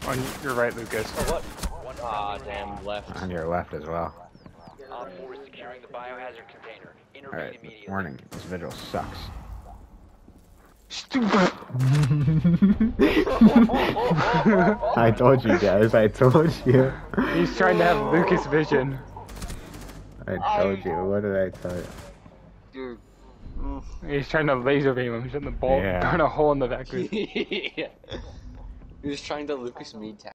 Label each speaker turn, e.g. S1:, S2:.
S1: On your right, Lucas.
S2: What? Ah, damn, left.
S3: On your left as well.
S4: Op 4 is securing the biohazard container. Intervene
S3: Alright,
S4: immediately.
S3: warning. This vigil sucks.
S1: Stupid!
S3: I told you guys, I told you.
S1: He's trying to have Lucas vision.
S3: I told you, what did I tell you?
S2: Dude.
S1: He's trying to laser beam him. He's in the ball,
S3: Yeah.
S1: burn a hole in the back.
S2: Yeah. He was trying to Lucas Mead tag.